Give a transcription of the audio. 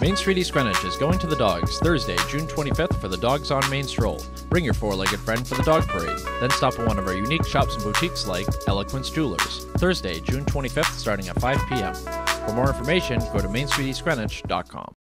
Main Street East Greenwich is going to the dogs Thursday, June 25th for the Dogs on Main Stroll. Bring your four-legged friend for the dog parade. Then stop at one of our unique shops and boutiques like Eloquence Jewelers. Thursday, June 25th starting at 5 p.m. For more information, go to mainstreeteastgreenwich.com.